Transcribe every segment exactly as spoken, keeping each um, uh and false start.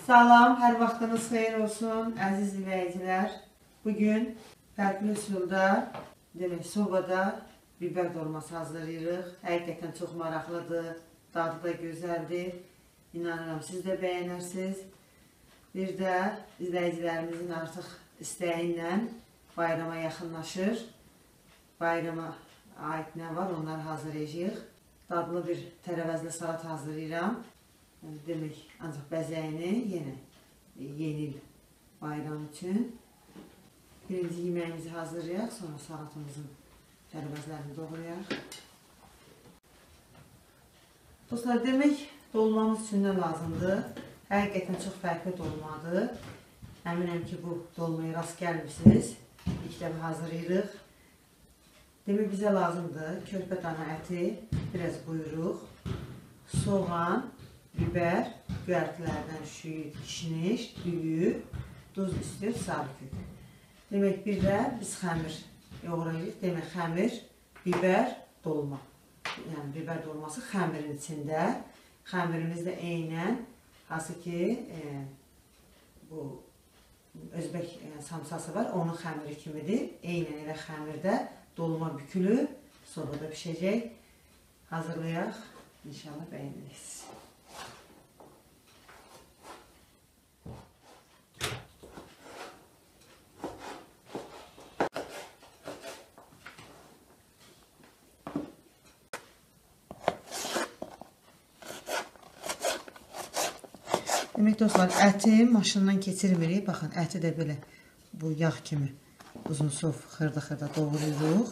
Salam, hər vaxtınız xeyir olsun, əziz izləyicilər. Bugün fərqli üsulda, demək, sobada biber dolması hazırlayırıq. Həqiqətən çox maraqlıdır, dadı da gözəldir. İnanıram, siz də bəyənərsiniz. Bir də izləyicilərimizin artıq istəyi ilə bayrama yaxınlaşır. Bayrama aid nə var, onları hazırlayacağıq. Dadlı bir tərəvəzli salat hazırlayıram. Demək, ancaq bəzəyini yenə yeni il bayram üçün. Birinci yeməyimizi hazırlayaq, sonra salatımızın tərəvəzlərini doğrayaq. Dostlar, demək, dolmamız üçün nə lazımdır? Həqiqətən çox fərqli dolmadır. Əminəm ki, bu dolmaya rast gəlmişsiniz. İlk dəfə hazırlayırıq. Demək, bizə lazımdır körpə dana əti, biraz buyruq, soğan, biber, göyərtilərdən şüyüd, kişniş, düyü, duz üstü, sarı kök. Demək, bir də biz xəmir yoğurayıq. Demək, xəmir, biber, dolma. Yəni, biber dolması xəmirin içində. Xəmirimiz də eynən, hansı ki, e, bu Özbək e, samsası var, onun xəmiri kimidir. Eynən elə xəmirdə dolma bükülü, sonra da pişəcək. Hazırlayaq, inşallah bəyənirsiniz. Demək, dostlar, əti maşından keçirmirik. Baxın, əti də belə bu yağ kimi uzun sov xırda-xırda doğrayırıq.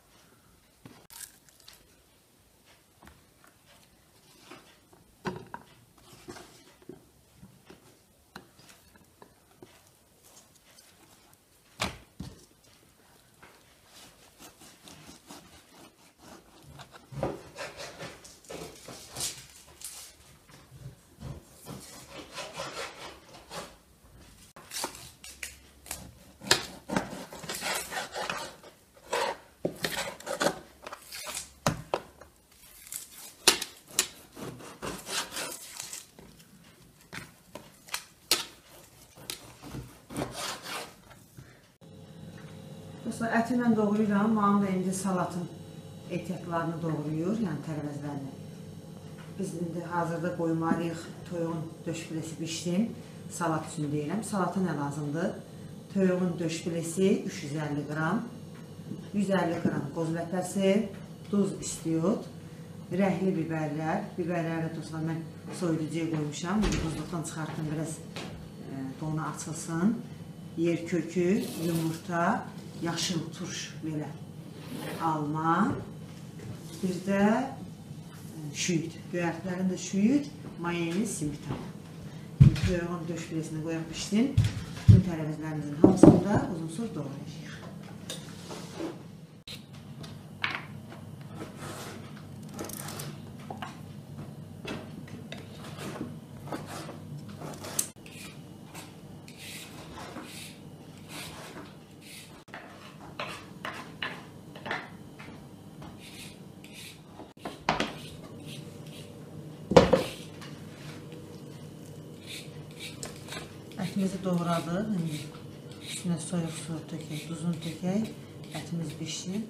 Dostlar, əti mən doğrayıram, mənim də indi salatın ehtiyatlarını doğrayır, yəni tərəvəzlərini. Biz indi hazırda qoymalıyıq, toyuğun döş filesi bişsin, salat üçün deyirəm. Salata nə lazımdır? Toyuğun döş filesi üç yüz əlli qram, yüz əlli qram qoz ləpəsi, duz istiyot, rəhli biberlər. Biberləri dostlar, mən soyuducuya qoymuşam, buzluqdan çıxartdım, biraz e, donu açılsın. Yer kökü, yumurta, yaşıl turş belə alma, bir də şüyüd, göyərtilərin də şüyüd, mayeniz, simit. Toyuğun döş filesini qoyaq pişsin, bütün tərəvəzlərimizin hamısını da uzun sor doğrayacaq. Ətimizi doğradıq, üstünə soyuq su tökək, duzunu tökək, ətimiz pişsin.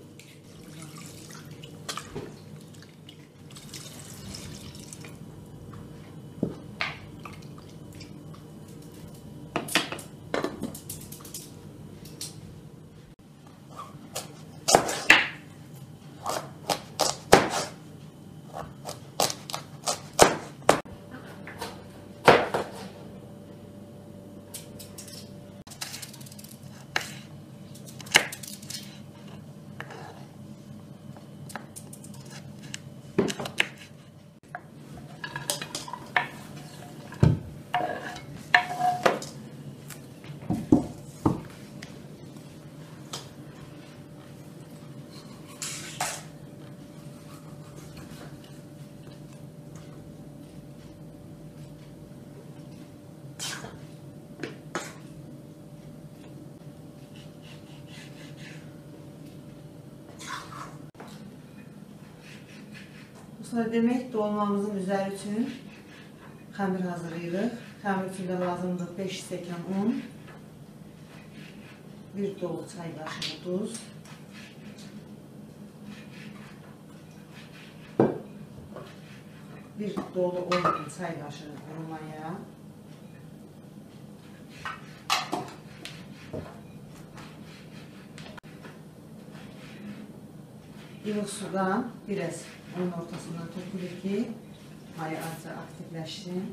Sonra demək dolmamızın üzəri üçün xəmir hazırlayırıq. Xəmir üçün də lazımdır beş stəkan un, bir dolu çay qaşığı duz, bir dolu on çay qaşığı quru maya, ilıq sudan biraz onun ortasından tökülür ki, maya azca aktifləşsin.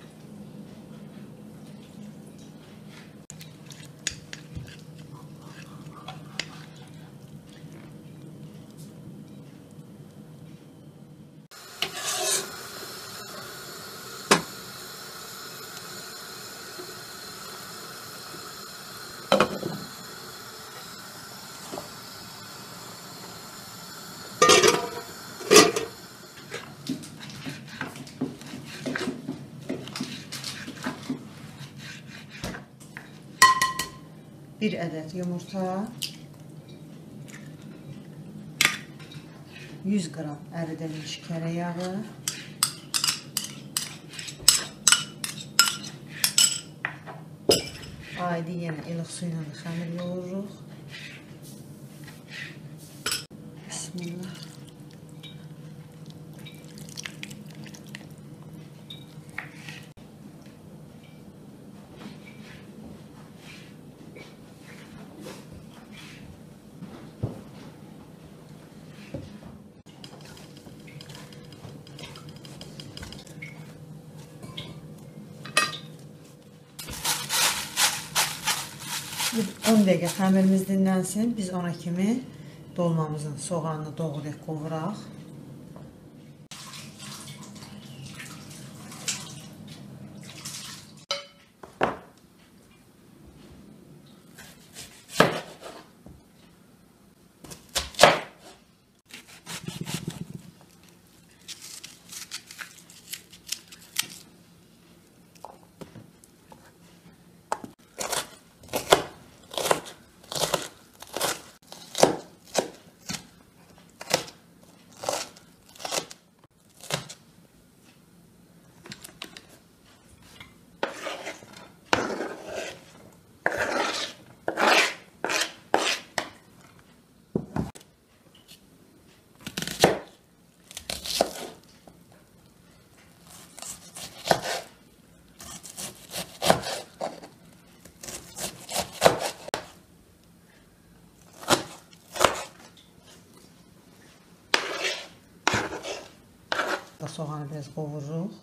Bir adet yumurta, yüz qram əridilmiş kərə yağı, adi yenə ilıq su ilə xəmir yoğururuq. Bismillah. on dəqiqə xəmirimiz dinlənsin. Biz ona kimi dolmamızın soğanını doğrayaq, qovuraq. Soğanı biraz qovururuq.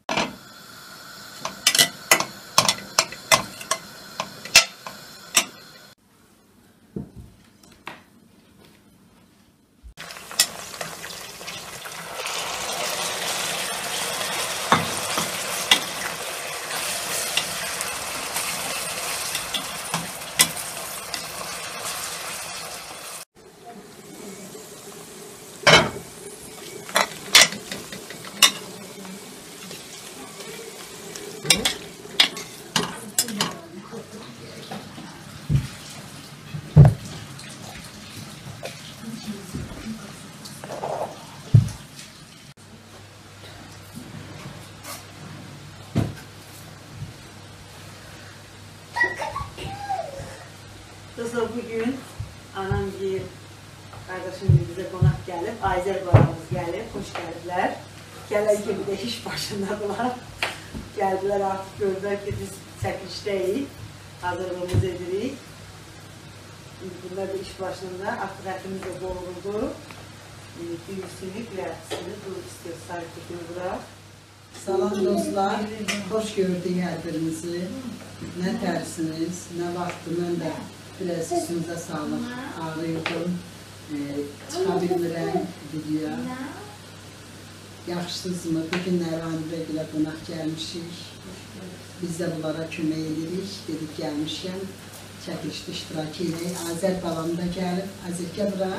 Kızlar bugün anam deyir, kardeşim bize konak gelip, Ayzer balamız gelip, hoş geldiler. Gelen gibi de iş başındadılar. Geldiler artık gördüler ki biz çəkilişdəyik, hazırlığımız edirik. Bunlar da iş başında, artık etimiz de boğuldu. Büyüsünü, bilətisini, durup istiyor, sarıklıkını bırak. Salam dostlar, hoş gördük her-birinizi. Ne tersiniz, ne vaxtı, mən də biraz üstünüzə sağlıq ağrıyordum. E, çıxa bilmirəm videoya. Yaxşısınızmı? Bugün Nərvanibə ilə qonaq gəlmişik. Biz də bunlara kömək edirik. Dedik gəlmişkən çəkilişdə iştirak edirik. Azər balam da gəlib. Azərkə bura.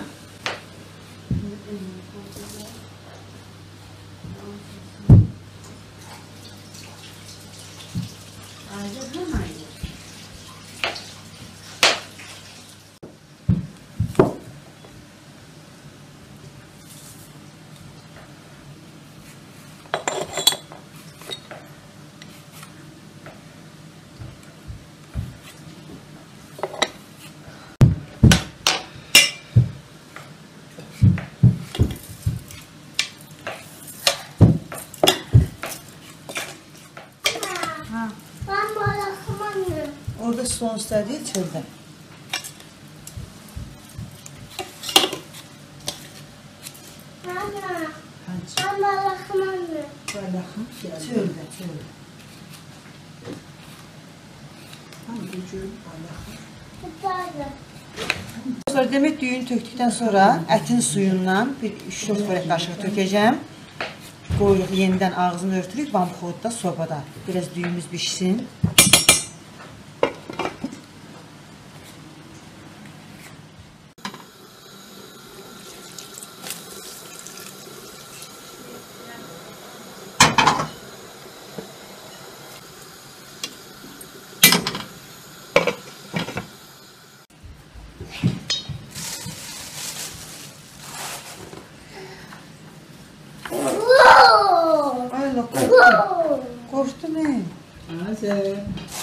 burada son istədiyi çöldə. Ana, Hangi? ama lakmanı. Balakın geldi. Çöldə, çöldə. Hangi göl balakın? Tutardı. Dostlar, demək düyünü tökdükdən sonra ətin suyundan bir üç dörd xörək qaşığı tökəcəm. Qoyuruq yenidən ağzını örtürük vamxodda, sobada. Biraz düyümüz bişsin. Wow! Ay Allah, qorxdum. Wow! Qorxdum mən. Azər.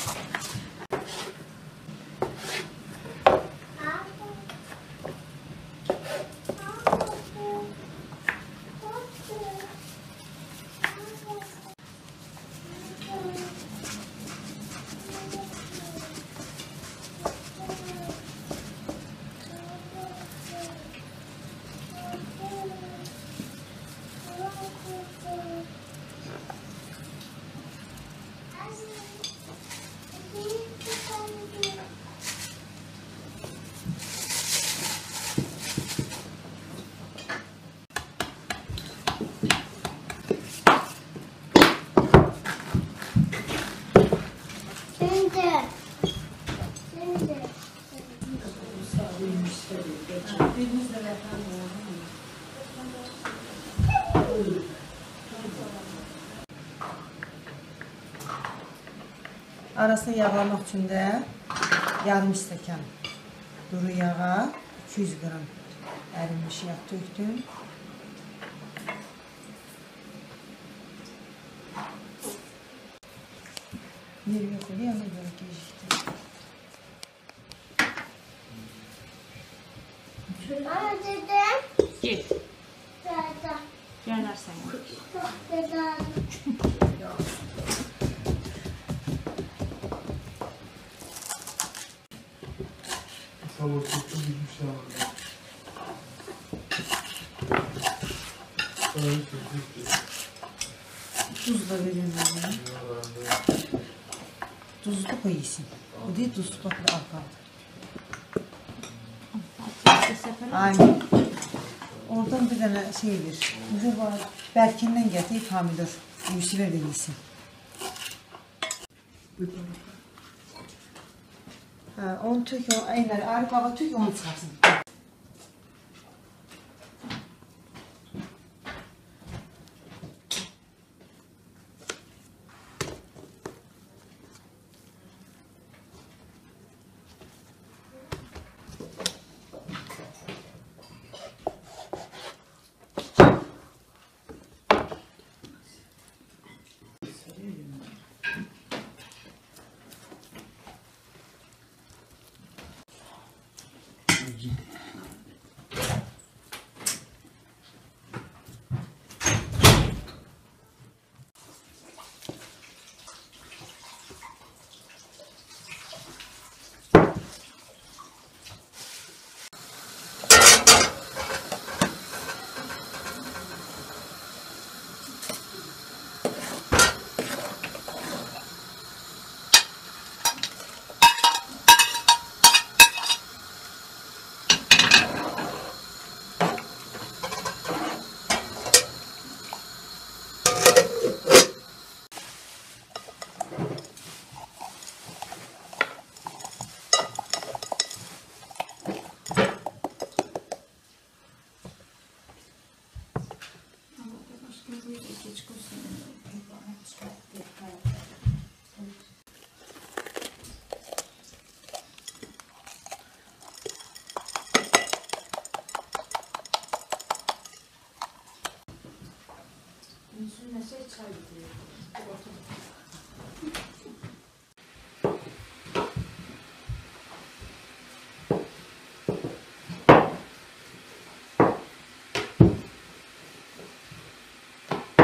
Şimdi. Şimdi. Arasını yağlamaq üçün də yarım stəkan duru yağa, iki yüz qram ərinmiş yağ tökdüm. Yer yox idi, yana görə gecikdim. Ana dedim. Gel. Dada. Gələrsən. Çok güzel. Sabah tuttum gitmiş ya. Öyle çekti. Tuz da verin mənə. Tuzlu koyuyorsun. Bu değil tuz, bak da arka. Aynen. Oradan bir tane şey ver. Bize var. Berkinden getir pomidor. Yusuf'a da yesin. Ha, onu tük, onu aynen. Arif baba tük, onu çıkarsın.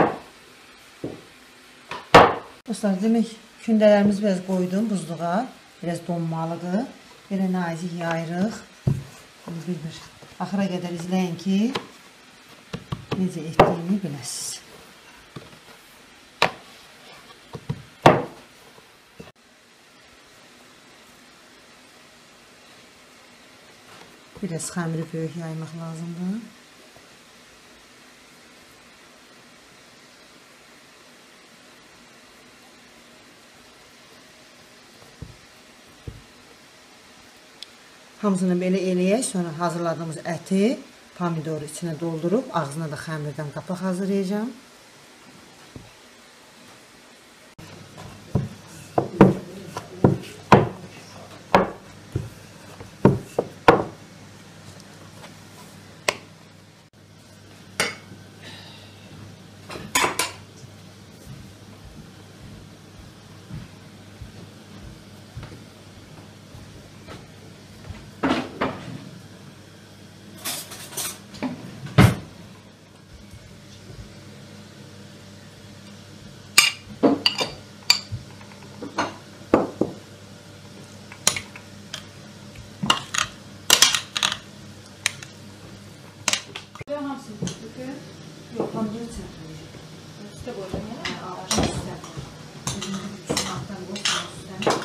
Dostlar, demək kündələrimizi biraz qoydum buzluğa. biraz donmalıdır. Belə nazik yayırıq. Bir-bir axıra qədər izləyin ki, necə etdiyini biləsiniz. Biraz xəmiri böyük yaymaq lazımdır. Hamısını belə eləyək, sonra hazırladığımız əti pomidoru içine doldurub, ağzına da xəmirdən qapaq hazırlayacağım. Yok, pomidor çəkməyəcəm. Üstə qoyacam, yəni? Ağaçın üstə. Üstə altdan qoyacam üstə.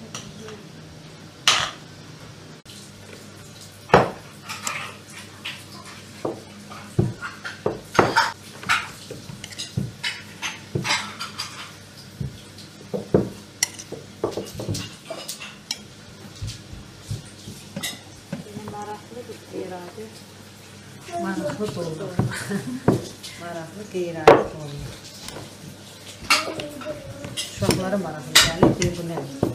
Maraqlıdır, qeyri-adi. Maraqlı dolma. Maraqlı, qeyri-adi dolma. Uşaqlara maraqlı gəlir, deyir bu nədir?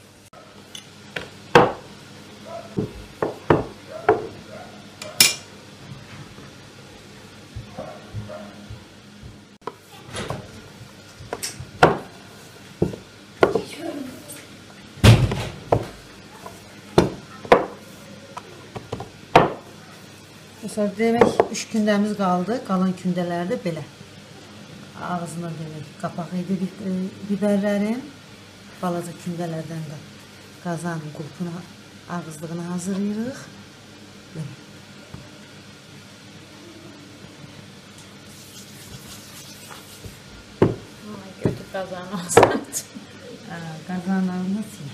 Mesela demək üç kündəmiz qaldı. Qalan kündələri də belə. Ağzına demək qapaq idi biberlərin. Balaca kündələrdən də qazanın qulpunu, ağızlığını hazırlayırıq. Belə. Götür qazanı alsın. Qazanlarını sil.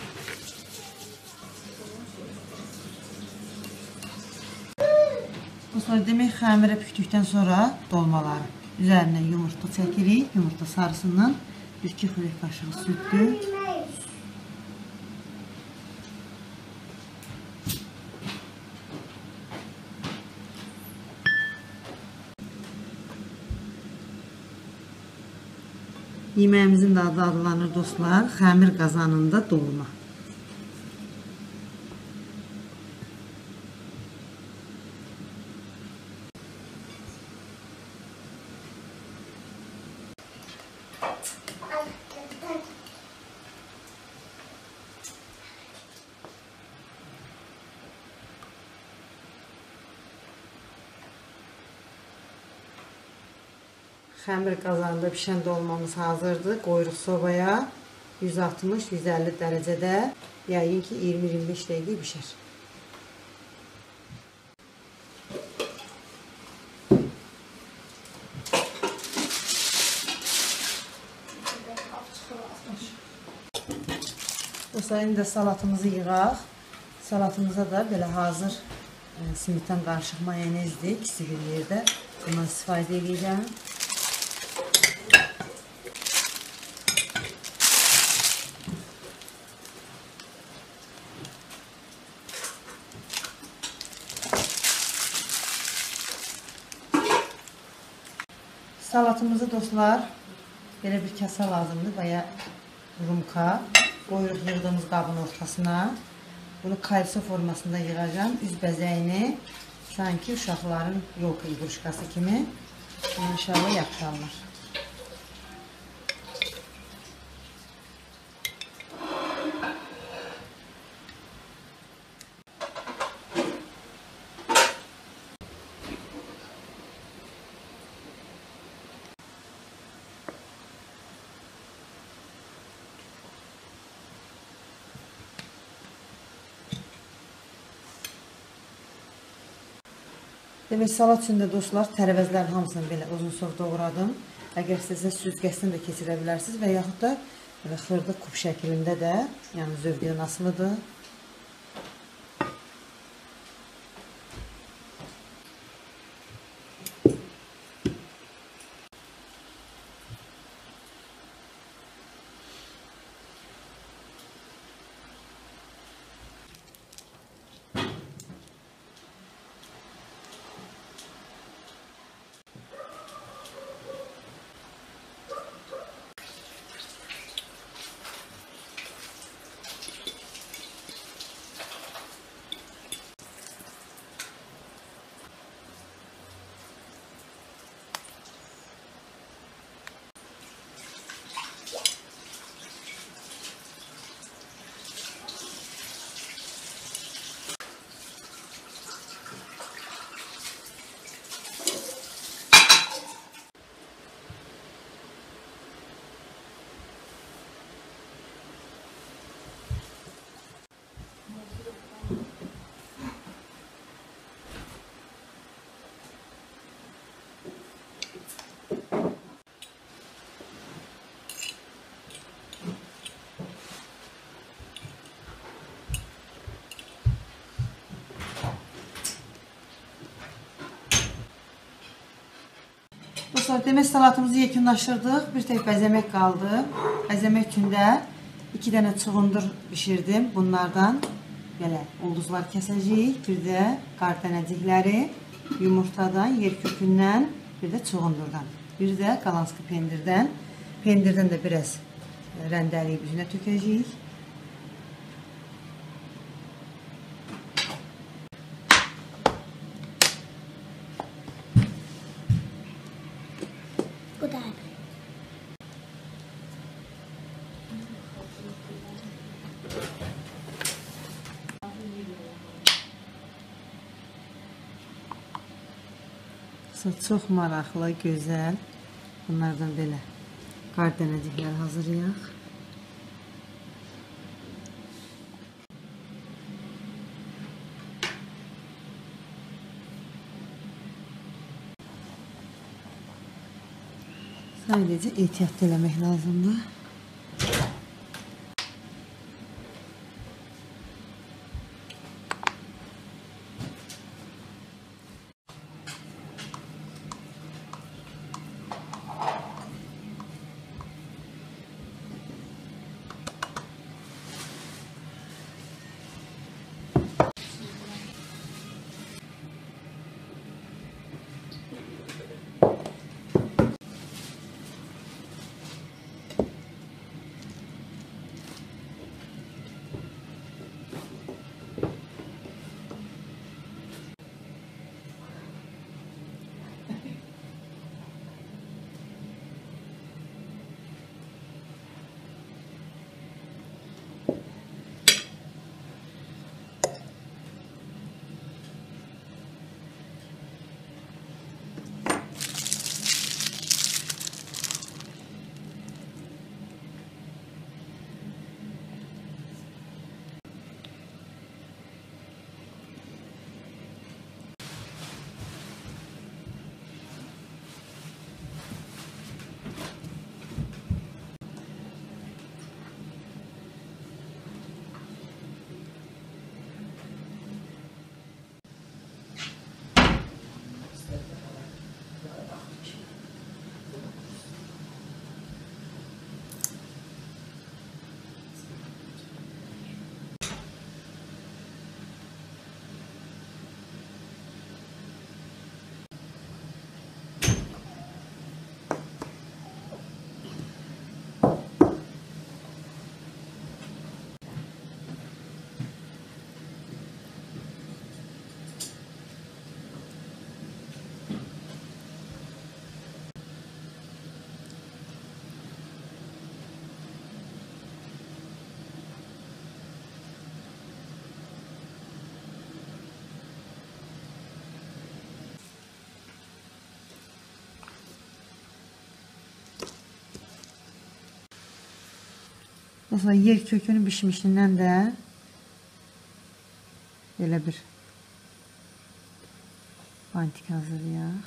Sonra demək xəmirə püktükdən sonra dolmaları üzərinə yumurta çəkirik. Yumurta sarısından bir iki xörək qaşığı süddür. Yeməyimizin də adı adlanır dostlar. Xəmir qazanında dolma. Xəmir qazanında pişən dolmamız hazırdır. Qoyuruq sobaya yüz altmış yüz əlli dərəcədə. Yəqin ki iyirmi iyirmi beş dəqiqə bişər. Dostlar, indi də salatımızı yığaq. Salatımıza da belə hazır simitan qarışıq mayonezdir. İkisi bir yerdə. Bundan istifadə edəcəm. Salatımızı dostlar belə bir kasa lazımdır və ya rumka. Qoyuruq yığdığımız qabın ortasına. Bunu kalso formasında yığacağım. Üz bəzəyini sanki uşaqların yolka iqruşkası kimi. İnşallah yapışarlar. Demək, salat üçün də dostlar, tərəvəzlərin hamısını belə uzun-sov doğradım. Əgər sizə süzgəsini də keçirə bilərsiniz və yaxud da belə xırda kub şəklində də, yəni zövqdən asılıdır. Dostlar, demək salatımızı yekunlaşdırdıq. Bir tek bəzəmək qaldı. Bəzəmək üçün də iki dənə çuğundur bişirdim. Bunlardan belə ulduzlar kəsəcəyik. Bir də qar dənəcikləri, yumurtadan, yer kökündən, bir də çuğundurdan. Bir də qalanski pendirdən. Pendirdən də biraz rəndəliyib üzünə tökəcəyik. Bu da. Çox maraqlı, gözəl. Bunlardan belə qar dənəcikləri hazırlayaq. Sadəcə ehtiyatlı eləmək lazımdır. Mesela yer kökünü bişmişindən də belə bir Bantik hazırlayaq.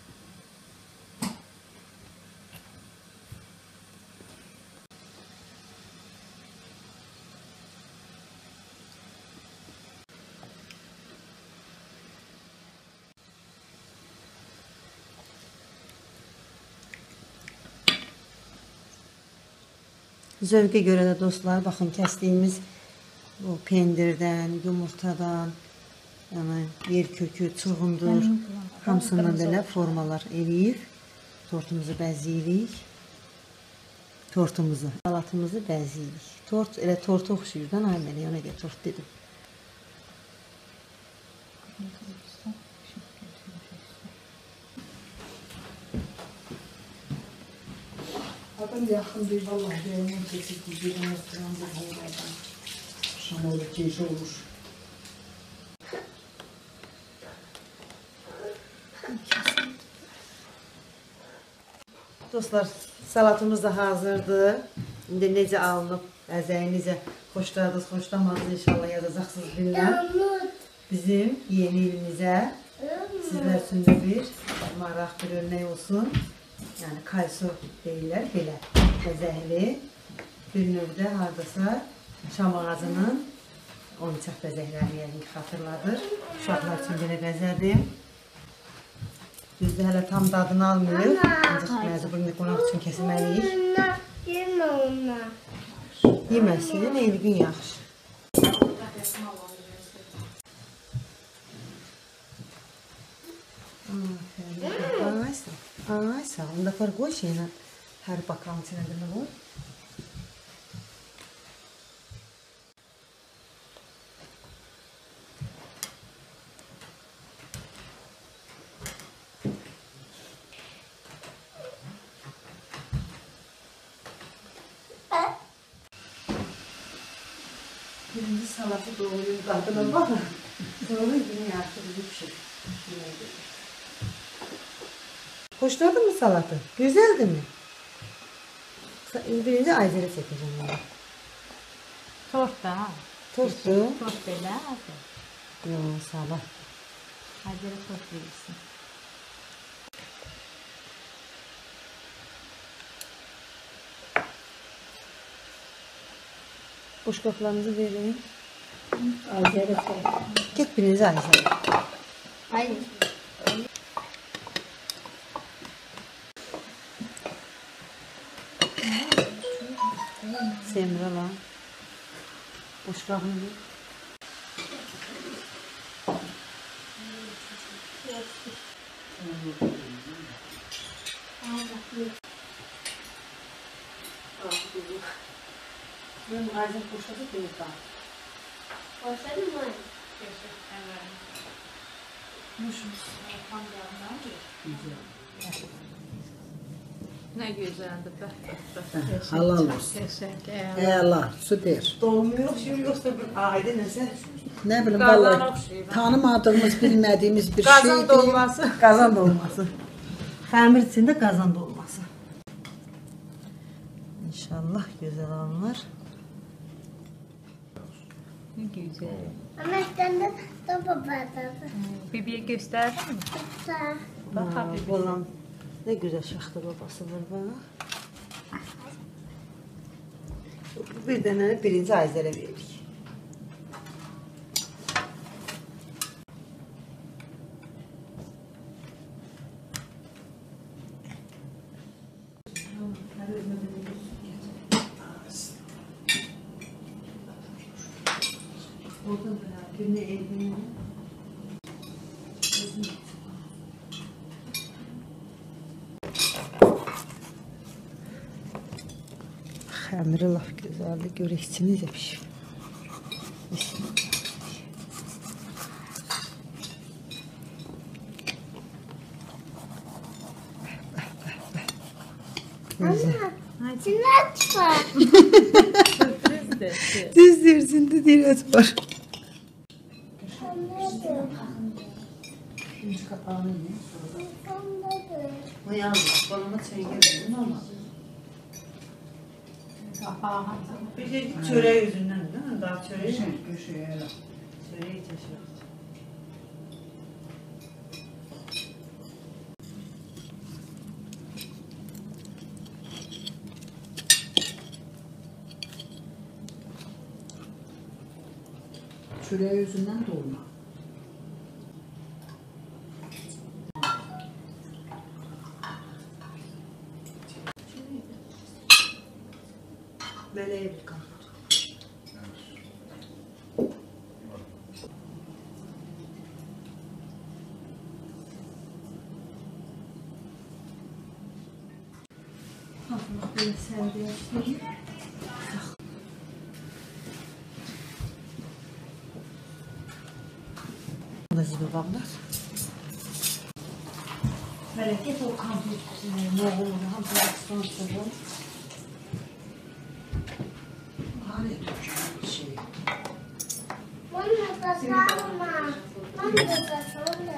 Zövqə görə də dostlar, baxın kəsdiyimiz bu pendirdən, yumurtadan, yəni yer kökü, çuğundur, hamısından belə formalar eləyib. Tortumuzu bəzəyirik. Tortumuzu, salatımızı bəzəyirik. Tort elə torta oxşuyur da, Naiməli, ona görə tort dedim. Adam yaxın bir vallahi yolun kesik bir restoran bu hayradan. Şamalı keyif olmuş. Dostlar, salatımız da hazırdır. İndi necə alınıb, bəzəyi necə xoşladınız, xoşlamadınız inşallah yazacaqsınız bilməm. Bizim yeni ilimizə sizlər üçün də bir maraq, bir örnek olsun. Yəni kaysu deyirlər, belə bəzəkli. Bir növdə hardasa şam ağacının oyuncaq bəzəklərini yəqin ki xatırladır. Uşaqlar üçün belə bəzədim. Düzdür, hələ tam dadını almıyor. Ancaq məcbur qonaq üçün kəsməliyik. Yemə ona. Yeməsin, eyni gün yaxşı. Aysa, aysa, onda fark qoy şeylə hər bakalım içinə də nə var? Birinci salatı doğrayım, dadına bakın. Sonra yine artık bir şey. Hoşladın mı salatı? Güzeldi mi? Birinci Ayzer'e çekeceğim bunu. Tort da. Torttu. Tort belə. Yok, sabah. Hazır tort verirsin. Boş kaplarınızı verin. Azeri koy. Git birinci Ayzer'e. Hayır. Semra lan. Boş kapını ver. Ben Ayzer boşladı değil daha. Başladın mı? Ne güzeldi be. Halal olsun. Teşekkür Eyvallah, süper. Dolmuyor, şey yoksa bir aile neyse. Ne bileyim Qazan vallahi oxşayır. tanımadığımız, bilmediğimiz bir Qazan şeydi. dolması. Kazan dolması. Xəmir içində kazan dolması. İnşallah güzel alınır. Ne güzel. Ama sen de topa patladı. Bibiye gösterdin mi? Sağ. Bak Aa, abi. Bolan ne güzel şaxta babası var bana. Bir dənə birinci Ayzərə veririk. Orada da birini elbini. Xəmiri laf gözəldir. Görək içi necə pişir. Güzel. Sinet var. Sürprizdir. Düz dersinde dirət var. Anladım. İkinci kapağını yiyin. Anladım. Bu yalnız balama çay geldi ama. Bir şey çöreği yüzünden değil mi? Daha çöreği mi? Köşeye öyle. Çöreği taşıyor. çörəyi özündən dolma. Meleğe bir kan. Allah beni sen de yapsın. Zibe baklar. Melek git o kampı ne olur hamza sonsuzun. Hani Türkçe şey. Mama da salma. Mama da salma.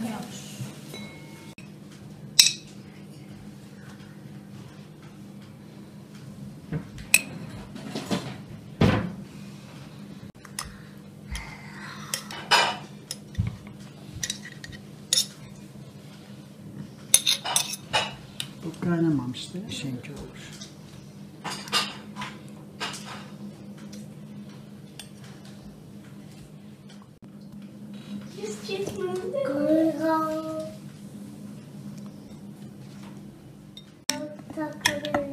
Bu kaynamamıştı, şenki olur. Kuyruğu. Takılıyor.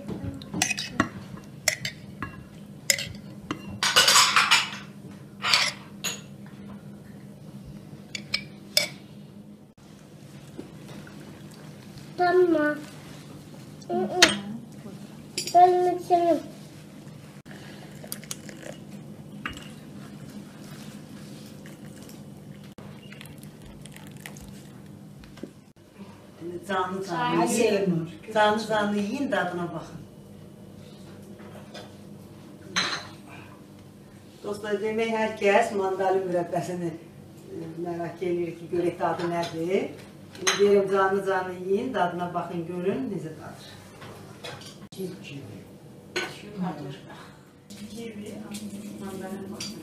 Tamam. Ben içerim. Canlı canlı Hadi yiyin. Seymur. Canlı canlı yiyin tadına bakın. Dostlar demək hər kəs mandalin mürəbbəsini e, merak edir ki, görək dadı nədir. Şimdi deyirəm canlı canlı yiyin, dadına baxın, görün necə dadır. Kiv kivi. Dadır. Kivi, mandalin baxın.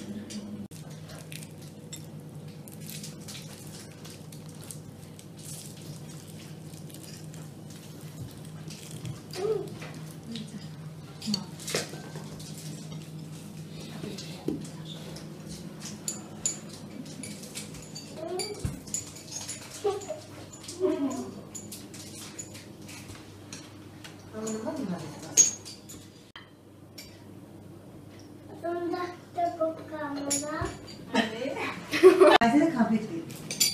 Sonra da bu kamera. Ben sana kahve vereyim.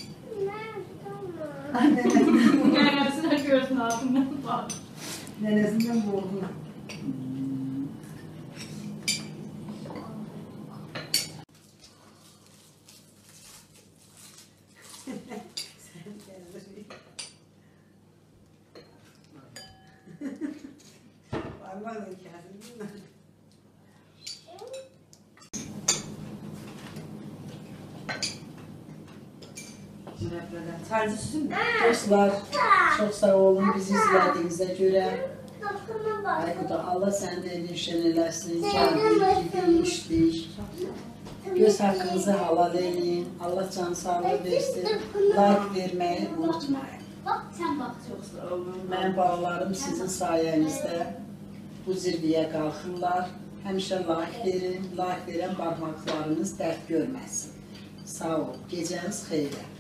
Gelmesine görsün altından bak. Nenesinden boğuldu. Parmağın kendini. Tarzı süsün mü? Dostlar, çok sağ olun bizi izlediğinize göre. Dokuna bak. Aykuda Allah sende erişen eləsin. Geldik, gitmiştik. Göz hakkınızı halal edin. Allah can sağlığı versin. Like vermeyi unutmayın. Bak sen bak. Çok sağ olun. Mənim balalarım sizin sayənizdə bu zirvəyə qalxırlar. Həmişə like verin. Like verən barmaqlarınız dərd görməsin. Sağ ol. Gecəniz xeyrə.